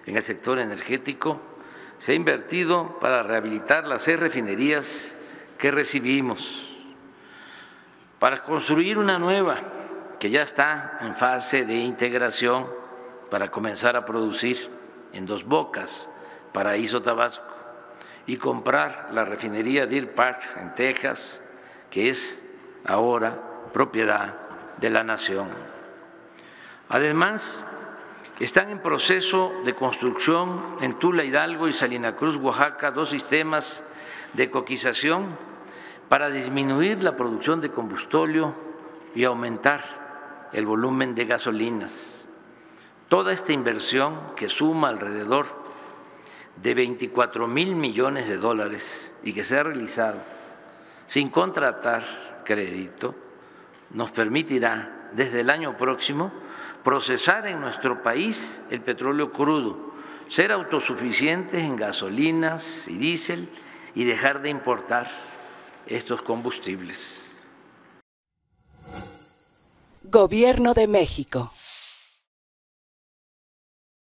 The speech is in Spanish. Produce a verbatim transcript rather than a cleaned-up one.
en el sector energético, se ha invertido para rehabilitar las seis refinerías que recibimos, para construir una nueva que ya está en fase de integración para comenzar a producir en Dos Bocas, Paraíso, Tabasco, y comprar la refinería Deer Park en Texas, que es ahora propiedad de la nación. Además, están en proceso de construcción en Tula, Hidalgo y Salina Cruz, Oaxaca, dos sistemas de coquización para disminuir la producción de combustóleo y aumentar el volumen de gasolinas. Toda esta inversión, que suma alrededor de veinticuatro mil millones de dólares y que se ha realizado sin contratar crédito, nos permitirá desde el año próximo procesar en nuestro país el petróleo crudo, ser autosuficientes en gasolinas y diésel y dejar de importar estos combustibles. Gobierno de México.